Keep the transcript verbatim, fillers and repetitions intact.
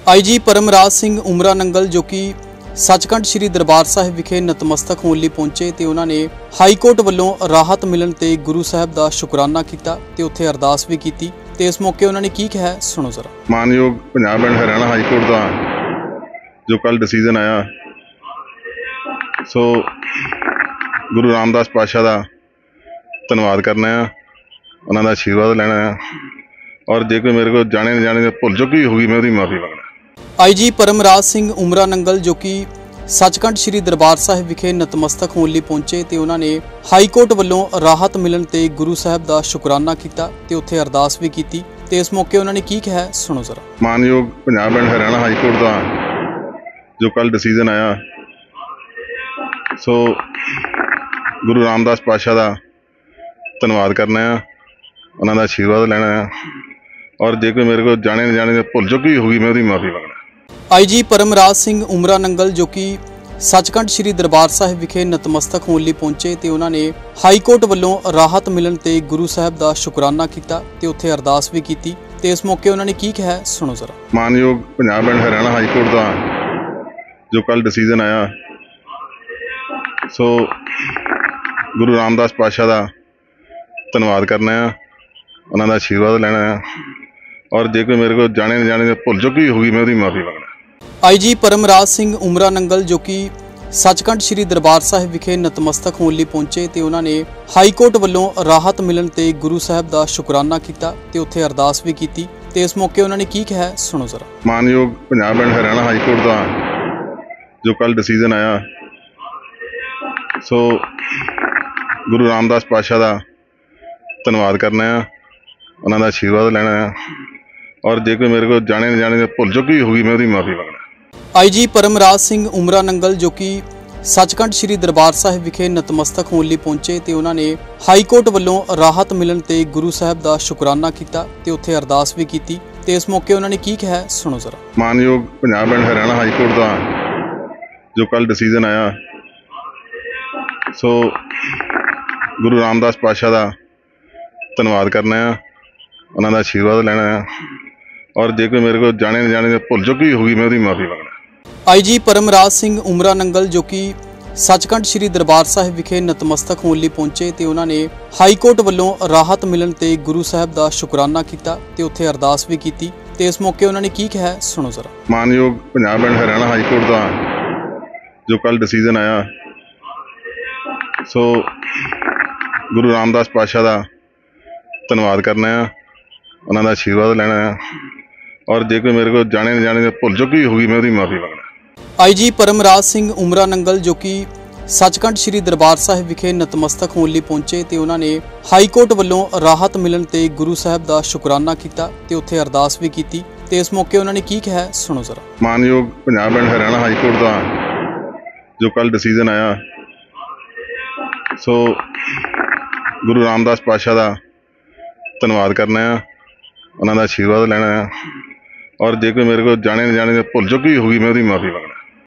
आई जी परमराज सिंह उमरा नंगल जो कि सचखंड श्री दरबार साहिब विखे नतमस्तक होने लिए पहुंचे तो उन्होंने हाई कोर्ट वालों राहत मिलने ते गुरु साहब का शुकराना किया ते उत्थे अरदास भी की ते इस मौके उन्होंने की कहा सुनो जरा। मानयोग Punjab and Haryana high court का जो कल डिसीजन आया सो गुरु रामदास पातशाह का धन्यवाद करना है, उन्होंने आशीर्वाद लेना है और जे कोई मेरे को जाने न जाने भुल चुकी होगी मैं उसकी माफ़ी मंगना। आई जी परमराज सिंह उमरा नंगल जो कि सचखंड श्री दरबार साहिब विखे नतमस्तक होने लिए पहुंचे तो उन्होंने हाई कोर्ट वालों राहत मिलने ते गुरु साहब का शुकराना किया ते उत्थे अरदास भी की ते इस मौके उन्होंने की कहा सुनो जरा। मानयोग Punjab and Haryana high court का जो कल डिसीजन आया सो गुरु रामदास पातशाह का धन्यवाद करना है, उन्होंने आशीर्वाद लेना है और जे कोई मेरे को जाने न जाने भुल चुकी होगी मैं उसकी माफ़ी मंगना। आई जी परमराज सिंह उमरा नंगल जो कि सचखंड श्री दरबार साहिब विखे नतमस्तक होने लिए पहुंचे तो उन्होंने हाई कोर्ट वालों राहत मिलने ते गुरु साहब का शुकराना किया ते उत्थे अरदास भी की ते इस मौके उन्होंने की कहा सुनो जरा। मानयोग Punjab and Haryana high court का जो कल डिसीजन आया सो गुरु रामदास पातशाह का धन्यवाद करना है, उन्होंने आशीर्वाद लेना है और जे कोई मेरे को जाने न जाने भुल चुकी होगी मैं उसकी माफ़ी मंगना। आई जी परमराज सिंह उमरा नंगल जो कि सचखंड श्री दरबार साहिब विखे नतमस्तक होने लिए पहुंचे तो उन्होंने हाई कोर्ट वालों राहत मिलने ते गुरु साहब का शुकराना किया ते उत्थे अरदास भी की ते इस मौके उन्होंने की कहा सुनो जरा। मानयोग Punjab and Haryana high court का जो कल डिसीजन आया सो गुरु रामदास पातशाह का धन्यवाद करना है, उन्होंने आशीर्वाद लेना है और जे कोई मेरे को जाने न जाने भुल चुकी होगी मैं उसकी माफ़ी मंगना। आई जी परमराज सिंह उमरा नंगल जो कि सचखंड श्री दरबार साहिब विखे नतमस्तक होने लिए पहुंचे तो उन्होंने हाई कोर्ट वालों राहत मिलने ते गुरु साहब का शुकराना किया ते उत्थे अरदास भी की ते इस मौके उन्होंने की कहा सुनो जरा। मानयोग Punjab and Haryana high court का जो कल डिसीजन आया सो गुरु रामदास पातशाह का धन्यवाद करना है, उन्होंने आशीर्वाद लेना है और जे कोई मेरे को जाने न जाने भुल चुकी होगी मैं उसकी माफ़ी मंगना। आई जी परमराज सिंह उमरा नंगल जो कि सचखंड श्री दरबार साहिब विखे नतमस्तक होने लिए पहुंचे तो उन्होंने हाई कोर्ट वालों राहत मिलने ते गुरु साहब का शुकराना किया ते उत्थे अरदास भी की ते इस मौके उन्होंने की कहा सुनो जरा। मानयोग Punjab and Haryana high court का जो कल डिसीजन आया सो गुरु रामदास पातशाह का धन्यवाद करना है, उन्होंने आशीर्वाद लेना है और जे कोई मेरे को जाने न जाने भुल चुकी होगी मैं उसकी माफ़ी मंगना। आई जी परमराज सिंह उमरा नंगल जो कि सचखंड श्री दरबार साहिब विखे नतमस्तक होने लिए पहुंचे तो उन्होंने हाई कोर्ट वालों राहत मिलने ते गुरु साहब का शुकराना किया ते उत्थे अरदास भी की ते इस मौके उन्होंने की कहा सुनो जरा। मानयोग Punjab and Haryana high court का जो कल डिसीजन आया सो गुरु रामदास पातशाह का धन्यवाद करना है, उन्होंने आशीर्वाद लेना है और जे कोई मेरे को जाने न जाने भुल चुकी होगी मैं उसकी माफ़ी मंगना।